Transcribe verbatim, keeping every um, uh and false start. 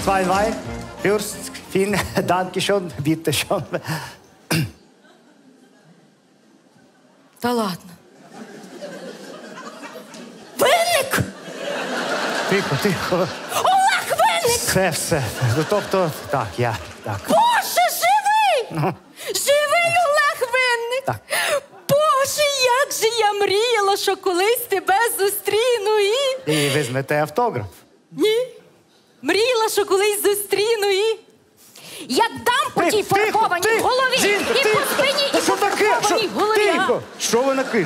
zwei, zwei. Fürst, vielen Dank schon, bitte schon. Та ладно. Винник! Тихо, тихо. Олег Винник! Все, все. Ну, тобто, так, я, так. Боже, живий! Живий Олег Винник! Так. Боже, як же я мріяла, що колись тебе зустріну і... І візьмете автограф. Ні. Мріяла, що колись зустріну і... Як дам по тій фарбованій голові Жінка, і тихо. по спині, Та і що по таке? фарбованій Що? голові. а? Тихо. Що ви накинули?